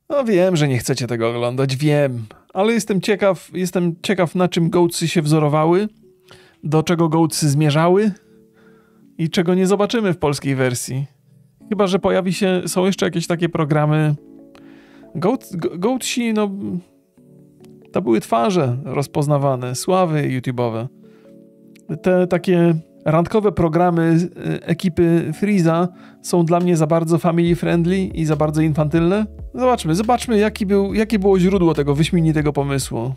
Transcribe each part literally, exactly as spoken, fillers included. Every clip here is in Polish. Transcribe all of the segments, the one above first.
No wiem, że nie chcecie tego oglądać, wiem. Ale jestem ciekaw, jestem ciekaw na czym Goatsy się wzorowały, do czego Goatsy zmierzały i czego nie zobaczymy w polskiej wersji. Chyba że pojawi się, są jeszcze jakieś takie programy. Goat, Goatsi, no to były twarze rozpoznawane, sławy YouTube'owe. Te takie randkowe programy ekipy Freeza są dla mnie za bardzo family friendly i za bardzo infantylne. Zobaczmy, zobaczmy jaki był, jakie było źródło tego wyśmienitego pomysłu.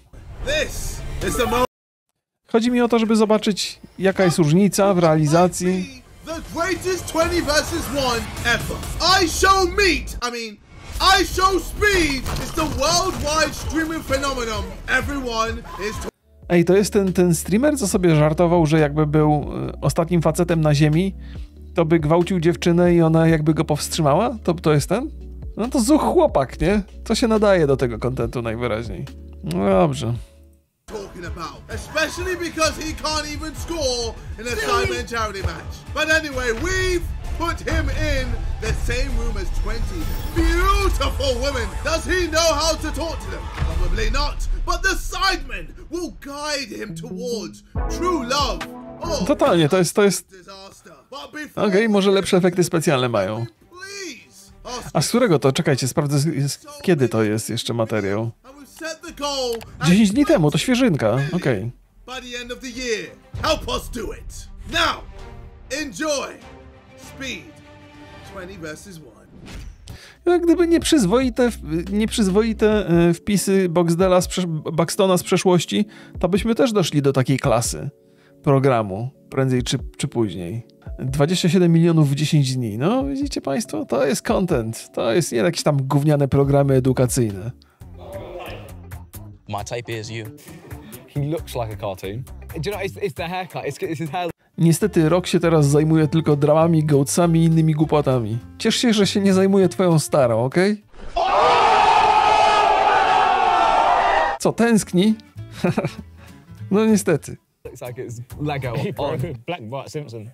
Chodzi mi o to, żeby zobaczyć jaka jest różnica w realizacji. The greatest twenty versus one ever. I show meat. I mean, I show speed. It's the worldwide streaming phenomenon. Everyone is. Ej, to jest ten, ten streamer, co sobie żartował, że jakby był y, ostatnim facetem na ziemi, to by gwałcił dziewczynę i ona jakby go powstrzymała? To, to jest ten? No to zuch chłopak, nie? To się nadaje do tego kontentu najwyraźniej. No dobrze. Talking about, especially because he can't even score in a Simon charity match. But anyway, we've put him in the same room as twenty beautiful women. Does he know how to talk to them? Probably not. But the sidemen will guide him towards true love. Oh, totalnie, to jest, to jest... disaster. Okej, okay, może lepsze efekty specjalne mają. A z którego to? Czekajcie, sprawdzę, kiedy to jest jeszcze materiał. dziesięć dni temu, to świeżynka. Okej. Jak gdyby nieprzyzwoite, nieprzyzwoite wpisy Boxdela z Buxtona z przeszłości, to byśmy też doszli do takiej klasy programu, prędzej czy, czy później. dwadzieścia siedem milionów w dziesięć dni. No, widzicie państwo? To jest content. To jest nie jakieś tam gówniane programy edukacyjne. My type is you. He looks like a cartoon. Do you know, it's, it's the haircut. It's, it's his hair. Niestety Rock się teraz zajmuje tylko dramami, goatsami i innymi głupotami. Ciesz się, że się nie zajmuje twoją starą, okej? Okay? Co, tęskni? No niestety. Looks like it's Lego on Black Bart Simpson.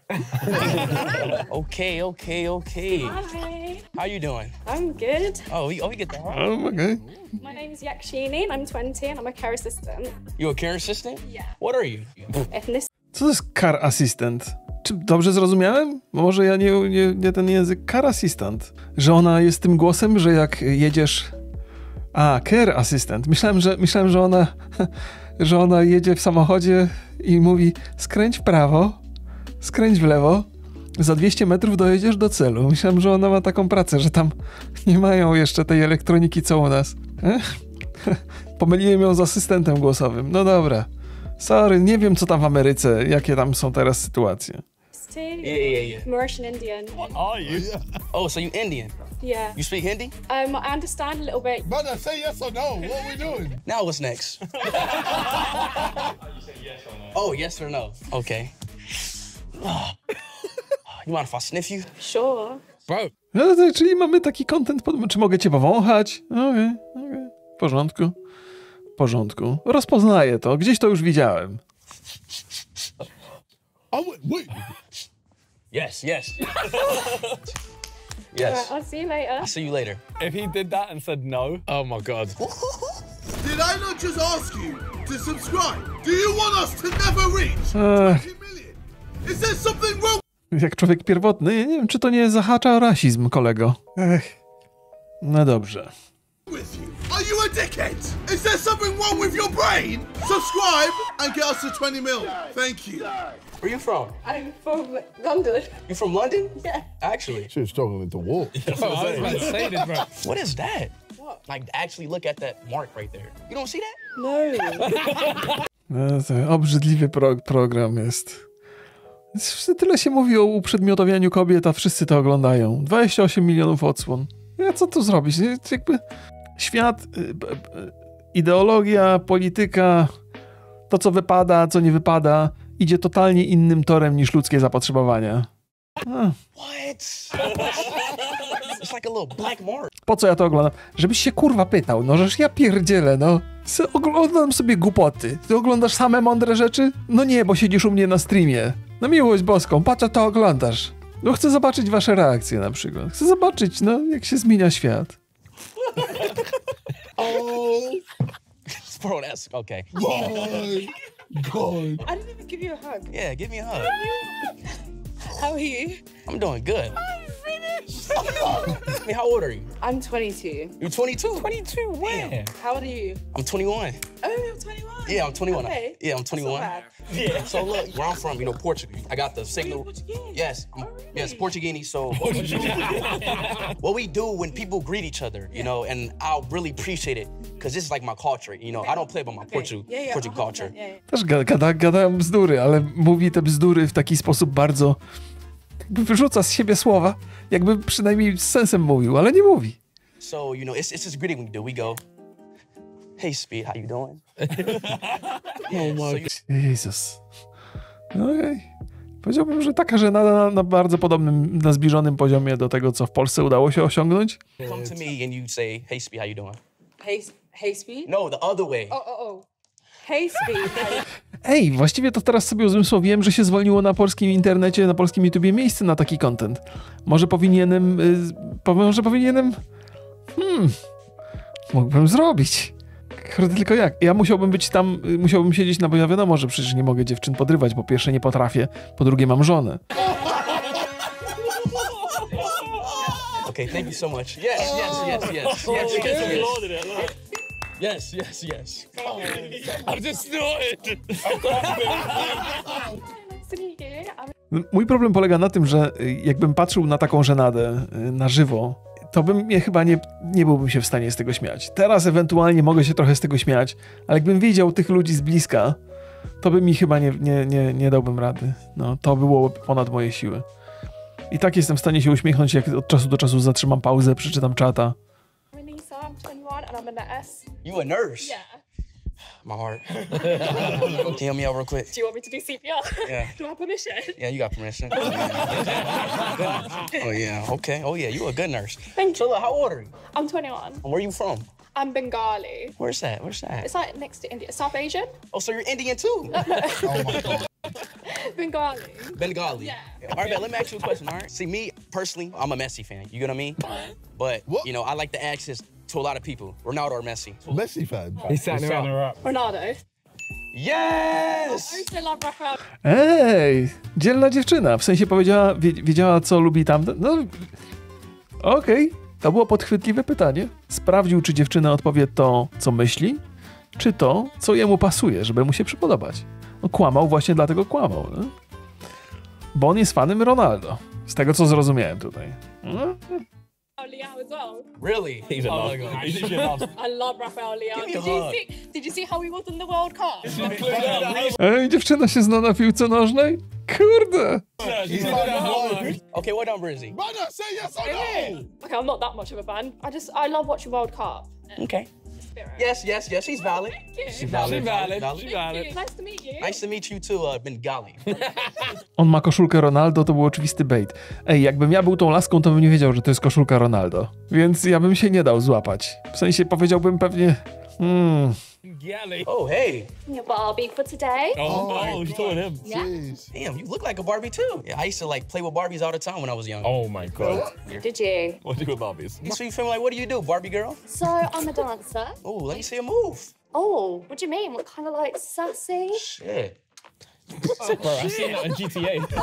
Okay, okay, okay. Hi. How you doing? I'm good. Oh, we, oh, we get that. Oh, okay. My name is Yakshini and I'm twenty and I'm a care assistant. You a care assistant? Yeah. What are you? Ethnicity. Co to jest car assistant? Czy dobrze zrozumiałem? Bo może ja nie, nie, nie ten język. Car assistant. Że ona jest tym głosem, że jak jedziesz... A, care assistant. Myślałem, że, myślałem, że ona... że ona jedzie w samochodzie i mówi skręć w prawo, skręć w lewo, za dwieście metrów dojedziesz do celu. Myślałem, że ona ma taką pracę, że tam nie mają jeszcze tej elektroniki co u nas. Pomyliłem ją z asystentem głosowym. No dobra. Sorry, nie wiem co tam w Ameryce, jakie tam są teraz sytuacje. Yeah, yeah, yeah. Mauritian Indian. What are you? Oh, so you Indian? Yeah. You speak Hindi? Um, I understand a little bit. Brother, say yes or no. What are we doing? Now what's next? You say yes or no. Oh, yes or no. Okay. Oh. You mind if I sniff you? Sure. Bro. No, to, czyli mamy taki content, czy mogę cię powąchać? Okej, okay, okej. Okay. W porządku. W porządku. Rozpoznaję to. Gdzieś to już widziałem. Oh, wait. Yes, yes. Yes. Right, I'll see you later. I'll see you later. If he did that and said no, oh my god. Did I not just ask you to subscribe? Do you want us to never reach Ech, twenty million? Is there something wrong jak człowiek pierwotny, ja nie wiem, czy to nie zahacza o rasizm, kolego. Ech. No dobrze. with you? Are you a dickhead? Is there something wrong with your brain? Subscribe and get us to twenty mil. Thank you. Where you from? I'm from London. You from London? Yeah. Actually. She's struggling to walk. Oh, I was about to say this, bro. What is that? What? Like, actually look at that mark right there. You don't see that? No. No, to obrzydliwy pro program jest. Tyle się mówi o uprzedmiotowianiu kobiet, a wszyscy to oglądają. dwadzieścia osiem milionów odsłon. Ja co tu zrobić? Jakby świat, ideologia, polityka, to co wypada, co nie wypada, idzie totalnie innym torem niż ludzkie zapotrzebowania. A. What? It's like a little black mark. Po co ja to oglądam? Żebyś się kurwa pytał, no żeż ja pierdzielę, no. Se oglądam sobie głupoty. Ty oglądasz same mądre rzeczy? No nie, bo siedzisz u mnie na streamie. Na miłość boską, patrz, a to oglądasz. No chcę zobaczyć wasze reakcje na przykład. Chcę zobaczyć, no, jak się zmienia świat. bro, that's okay. God. God. I didn't even give you a hug. Yeah, give me a hug. How are you? I'm doing good. I'm finished. I mean, how old are you? I'm twenty-two. You're twenty-two? twenty-two, where? How old are you? I'm twenty-one. Oh, you're twenty-one. Yeah, I'm twenty-one. Okay. Yeah, I'm twenty-one. That's not bad. Yeah. So look, where I'm from, you know, Portugal. I got the signal. Portuguese? Yes, I'm, Oh, really? yes, Portuguese. So what we, do, what we do when people greet each other, you know, and I really appreciate it because this is like my culture. You know, I don't play about my Portugal, Yeah, yeah, Portugal one hundred culture. percent, yeah, yeah. Też gada, gada, gada bzdury, ale mówi te bzdury w taki sposób bardzo... Jakby wyrzuca z siebie słowa, jakby przynajmniej z sensem mówił, ale nie mówi. So, you know, it's, it's just greeting we do. We go, hey, Speed, how you doing? Oh my Jezus. Okej. Okay. Powiedziałbym, że taka żenada na, na bardzo podobnym, na zbliżonym poziomie do tego, co w Polsce udało się osiągnąć. Come to me and you say, hey, Speed, how you doing? Hey, hey, Speed? No, the other way. Oh, oh, oh. Hey, Speed. Ej, właściwie to teraz sobie uzmysłowiłem, że się zwolniło na polskim internecie, na polskim YouTubie miejsce na taki content. Może powinienem... Y, powiem, że powinienem... Hmm... Mógłbym zrobić. Kurde, tylko jak? Ja musiałbym być tam, y, musiałbym siedzieć na... Bo ja wiadomo, że przecież nie mogę dziewczyn podrywać. Po pierwsze nie potrafię, po drugie mam żonę. Okay, thank you so much. Yes, yes, yes, yes, yes, yes, yes. Yes, yes, yes. I've just snorted. Nice to meet you. I'm Mój problem polega na tym, że y, jakbym patrzył na taką żenadę y, na żywo, to bym mnie chyba nie, nie byłbym się w stanie z tego śmiać. Teraz ewentualnie mogę się trochę z tego śmiać, ale jakbym widział tych ludzi z bliska, to by mi chyba nie, nie, nie, nie dałbym rady. No, to było ponad moje siły. I tak jestem w stanie się uśmiechnąć, jak od czasu do czasu zatrzymam pauzę, przeczytam czata. Renisa, I'm twenty-one and I'm a nurse. You a nurse? Yeah. My heart. Can you help me out real quick? Do you want me to do C P R? Yeah. Do I have permission? Yeah, you got permission. Oh yeah, okay. Oh yeah, you a good nurse. Thank So you. look, how old are you? I'm twenty-one. And where you from? I'm Bengali. Where's that? Where's that? It's like next to India. South Asian? Oh, so you're Indian too? Bengali. Bengali. Yeah. All right, man, let me ask you a question, all right? See, me, personally, I'm a Messi fan. You get what I mean? But, What? you know, I like to ask this to a lot of people. Ronaldo or Messi? Messi fan. He's setting her up. Ronaldo. Yes! I used to love Rafael. Ej, dzielna dziewczyna. W sensie powiedziała, wie, wiedziała, co lubi tamten. No, okej. Okay. To było podchwytliwe pytanie. Sprawdził, czy dziewczyna odpowie to, co myśli, czy to, co jemu pasuje, żeby mu się przypodobać. No, kłamał, właśnie dlatego kłamał. No? Bo on jest fanem Ronaldo. Z tego, co zrozumiałem tutaj. No? Leao as well. Really? He's a love. He's a love. I love Rafael Leao. Give me a Did you hug. see? Did you see how he was in the World Cup? Ej, dziewczyna się zna na piłce nożnej? Kurde! Okay, what number is he? Brother, say yes or no. Okay, I'm not that much of a fan. I just I love watching World Cup. Okay. Spirit. Yes, yes, yes, he's valid. Thank you. She's valid. She's valid. valid. She's valid. Nice to meet you. Nice to meet you too, uh, Bengali. On ma koszulkę Ronaldo, to był oczywisty bait. Ej, jakbym ja był tą laską, to bym nie wiedział, że to jest koszulka Ronaldo. Więc ja bym się nie dał złapać. W sensie powiedziałbym pewnie... Hmm... Galley. Oh, hey. Your Barbie for today. Oh, oh she's doing him. Jeez. Damn, you look like a Barbie too. Yeah, I used to like play with Barbies all the time when I was young. Oh my god. Did you? What do you with Barbies? So you feel like, what do you do, Barbie girl? So I'm a dancer. Oh, let me see a move. Oh, what do you mean? What kind of like sassy? Shit. Bro, I've seen that on G T A.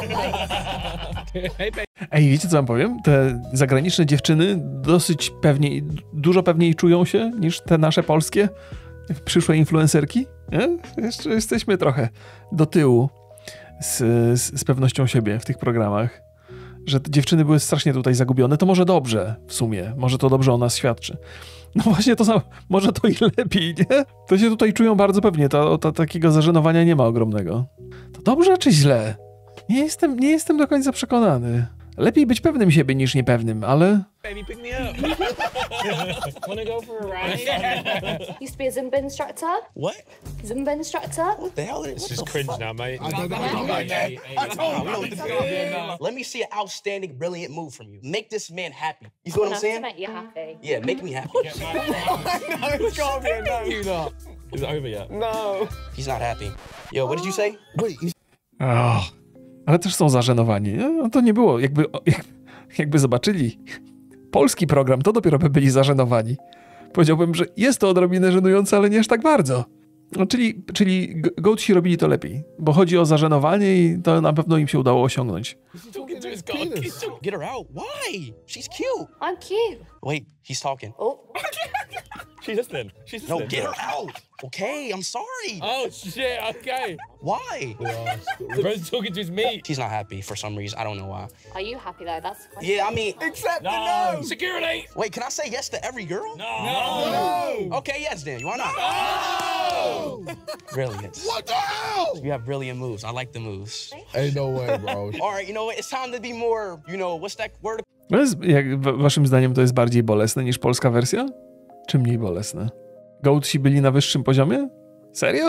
Hey, babe. Ej, wiecie co wam powiem? Te zagraniczne dziewczyny dosyć pewniej, dużo pewniej czują się niż te nasze polskie przyszłe influencerki. Nie? Jeszcze jesteśmy trochę do tyłu z, z, z pewnością siebie w tych programach. Że te dziewczyny były strasznie tutaj zagubione. To może dobrze w sumie. Może to dobrze o nas świadczy. No właśnie to samo, może to i lepiej, nie? To się tutaj czują bardzo pewnie. To, to takiego zażenowania nie ma ogromnego. To dobrze czy źle? Nie jestem, nie jestem do końca przekonany. Lepiej być pewnym siebie niż niepewnym, ale... Baby, pick me up. Wanna go for a ride? Used to be a Zumba instructor. What? Zumba instructor. What the hell is It's this? just cringe now, mate. I don't know. I don't know. Hey, hey, hey. Let me see an outstanding, brilliant move from you. Make this man happy. You see what I'm Enough to saying? make you happy. Yeah, make me happy. It's gonna be a no. Is it over yet? No. He's not happy. Yo, what did you say? Wait, he's Oh, ale też są zażenowani. No to nie było, jakby, jak, jakby zobaczyli polski program, to dopiero by byli zażenowani. Powiedziałbym, że jest to odrobinę żenujące, ale nie aż tak bardzo. No, czyli, czyli Goatsi robili to lepiej, bo chodzi o zażenowanie i to na pewno im się udało osiągnąć. Get her out. Why? She's cute. I'm cute. Wait, he's talking. Oh. She's listening. She's listening. No, get her out. Okay, I'm sorry. Oh, shit, okay. Why? The person talking to is me. She's not happy for some reason. I don't know why. Are you happy though? That's the question. Yeah, I mean, Except no. Security. wait, can I say yes to every girl? No. No. Okay, yes, then. Why not? No. Brilliant. What the hell? You have brilliant moves. I like the moves. Ain't no way, bro. All right, you know what? It's time to be more, you know, what's that word? No jest, jak w- waszym zdaniem to jest bardziej bolesne niż polska wersja? Czy mniej bolesne? Goatsi byli na wyższym poziomie? Serio?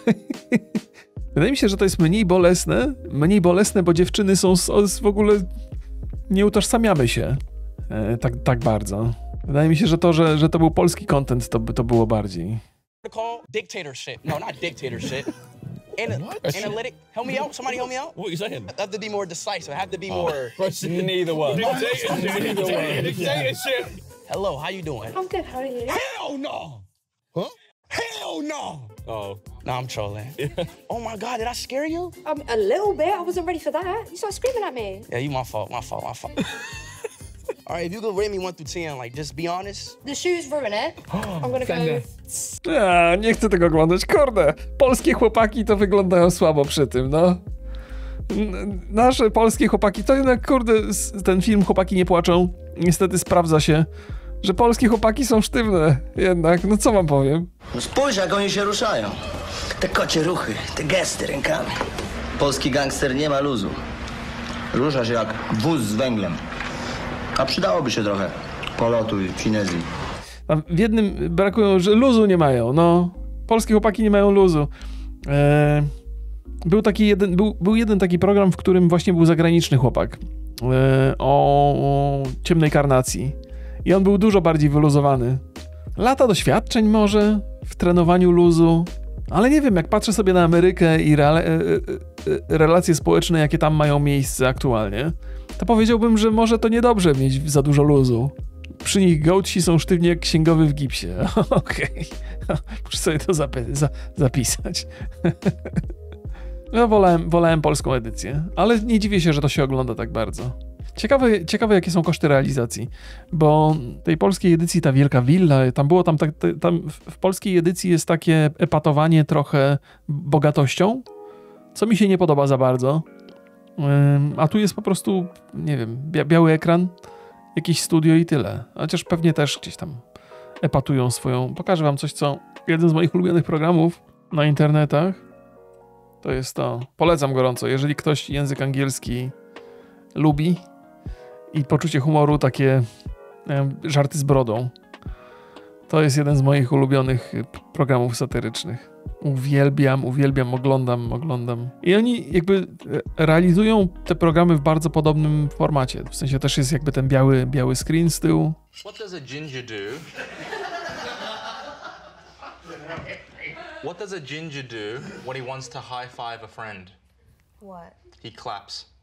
Wydaje mi się, że to jest mniej bolesne. Mniej bolesne, bo dziewczyny są z, z w ogóle... Nie utożsamiamy się e, tak, tak bardzo. Wydaje mi się, że to, że, że to był polski content, to, by to było bardziej. Call dictatorship. No, not dictatorship. Ana- analytic. Help me out. Somebody help me out. What are you saying? I have to be more decisive. I have to be more. Neither one. Dictatorship. Dictatorship. Hello, how you doing? I'm good. How are you? Hell no. Huh? Hell no. Oh. No, I'm trolling. Oh my God, did I scare you? Um, a little bit. I wasn't ready for that. You started screaming at me. Yeah, you my fault. My fault. My fault. All right, if you could rate me one through ten, like just be honest. The shoes ruin it. I'm gonna go. Ja, nie chcę tego oglądać. Kurde, polskie chłopaki to wyglądają słabo przy tym, no. N- Nasze polskie chłopaki, to jednak, kurde, s- ten film Chłopaki nie płaczą, niestety sprawdza się, że polskie chłopaki są sztywne jednak, no co wam powiem. No spójrz, jak oni się ruszają. Te kocie ruchy, te gesty rękami. Polski gangster nie ma luzu. Rusza się jak wóz z węglem. A przydałoby się trochę polotu i finezji. A w jednym brakują, że luzu nie mają, no. Polskie chłopaki nie mają luzu. E, był taki jeden, był, był jeden taki program, w którym właśnie był zagraniczny chłopak e, o, o ciemnej karnacji. I on był dużo bardziej wyluzowany. Lata doświadczeń może w trenowaniu luzu, ale nie wiem, jak patrzę sobie na Amerykę i reale, e, e, e, relacje społeczne, jakie tam mają miejsce aktualnie, to powiedziałbym, że może to niedobrze mieć za dużo luzu. Przy nich goatsi są sztywni jak księgowy w gipsie. Okej. Okay. Muszę sobie to zapy- za- zapisać. Ja wolałem, wolałem polską edycję, ale nie dziwię się, że to się ogląda tak bardzo. Ciekawe, ciekawe jakie są koszty realizacji, bo tej polskiej edycji ta wielka willa, tam było tam, tak, tam w polskiej edycji jest takie epatowanie trochę bogatością, co mi się nie podoba za bardzo. A tu jest po prostu, nie wiem, bia- biały ekran, jakieś studio i tyle. Chociaż pewnie też gdzieś tam epatują swoją... Pokażę wam coś, co jeden z moich ulubionych programów na internetach to jest to. Polecam gorąco, jeżeli ktoś język angielski lubi i poczucie humoru, takie e, żarty z brodą. To jest jeden z moich ulubionych programów satyrycznych. Uwielbiam, uwielbiam, oglądam, oglądam. I oni jakby realizują te programy w bardzo podobnym formacie. W sensie też jest jakby ten biały, biały screen z tyłu. What does a ginger do? What does a ginger do when he wants to high five a friend? What? He claps.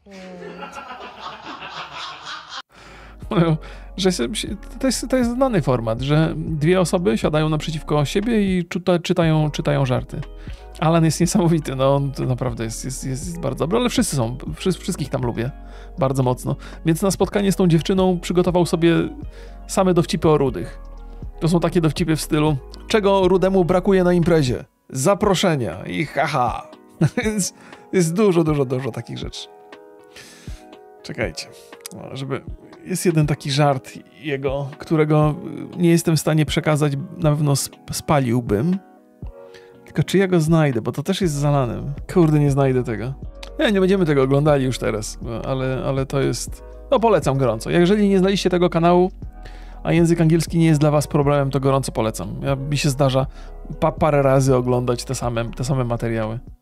Że się- to jest, to jest znany format, że dwie osoby siadają naprzeciwko siebie i czyta, czytają, czytają żarty. Alan jest niesamowity, no on to naprawdę jest, jest, jest bardzo dobry, ale wszyscy są, wszy, wszystkich tam lubię bardzo mocno. Więc na spotkanie z tą dziewczyną przygotował sobie same dowcipy o rudych. To są takie dowcipy w stylu, czego rudemu brakuje na imprezie? Zaproszenia i haha. Więc jest dużo, dużo, dużo takich rzeczy. Czekajcie, no, żeby... Jest jeden taki żart jego, którego nie jestem w stanie przekazać, na pewno sp- spaliłbym. Tylko czy ja go znajdę, bo to też jest zalanym. Kurde, nie znajdę tego. Nie, nie będziemy tego oglądali już teraz, ale, ale to jest... No polecam gorąco. Jeżeli nie znaliście tego kanału, a język angielski nie jest dla was problemem, to gorąco polecam. Ja, mi się zdarza pa- parę razy oglądać te same, te same materiały.